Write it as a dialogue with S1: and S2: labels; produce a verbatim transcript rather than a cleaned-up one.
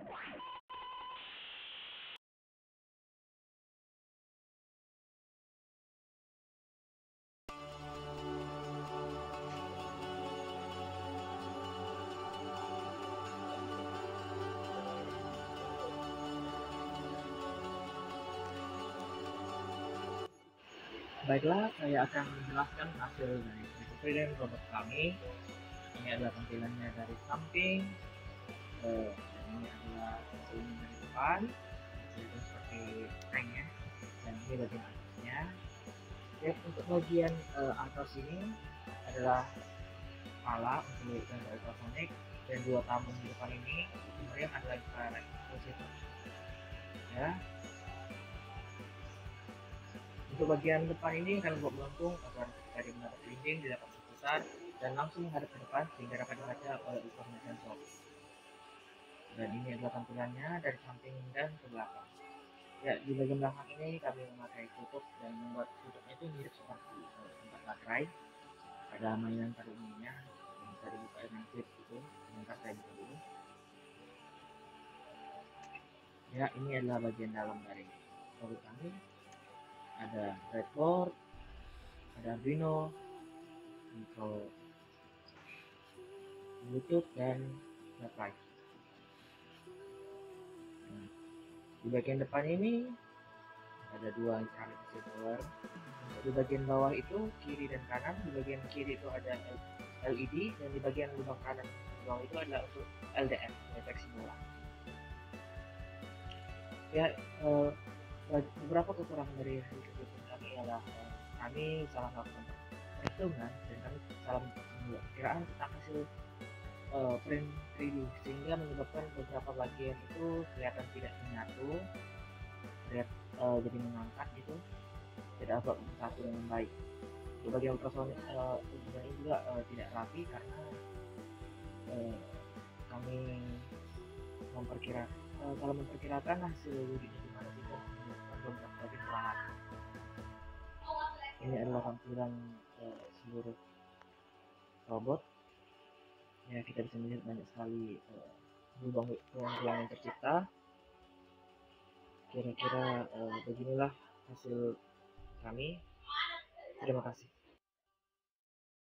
S1: Baiklah, saya akan menjelaskan hasil dari pencurian robot kami. Ini adalah tampilannya dari samping, eh, dan ini adalah hasilnya dari depan. Itu seperti tank ya, dan ini bagian atasnya. Ya, untuk bagian eh, atas ini adalah kepala untuk sensor ultrasonic, dan dua tabung di depan ini kemudian adalah infrared exposure. Ya, untuk bagian depan ini akan dibuat melengkung agar ketika mendapat dinding tidak dapat berputar dan langsung menghadap ke depan sehingga dapat dibaca oleh ultrasonic sensor. Dan ini adalah tampilannya dari samping dan ke belakang. Ya, di bagian belakang ini kami memakai tutup dan membuat tutupnya itu mirip seperti uh, tempat baterai pada mainan pada umumnya, yang bisa dibuka dengan clip itu. Sebentar saya buka dulu. Ya, ini adalah bagian dalam dari robot kami. Ada breadboard, ada Arduino, micro Bluetooth, dan baterai. Nah, di bagian depan ini ada dua infrared power. Di bagian bawah itu kiri dan kanan. Di bagian kiri itu ada L E D, dan di bagian lubang kanan bawah itu adalah untuk L D R, deteksi bola. Ya, eh, beberapa kekurangan dari hasil keputusan kami adalah eh, kami salah melakukan perhitungan dan kami salah membuat perkiraan tentang hasil uh, print tiga D, sehingga menyebabkan beberapa bagian itu kelihatan tidak menyatu, terlihat uh, jadi mengangkat gitu, tidak dapat bersatu dengan baik. Untuk bagian ultrasonic uh, ini juga uh, tidak rapi karena uh, kami memperkira uh, kalau memperkirakan hasil wujudnya gimana kita menyebabkan beberapa bagian kesalahan. Ini adalah tampilan uh, seluruh robot. Ya, kita bisa melihat banyak sekali uh, lubang-lubang yang tercipta. Kira-kira uh, beginilah hasil kami. Terima kasih.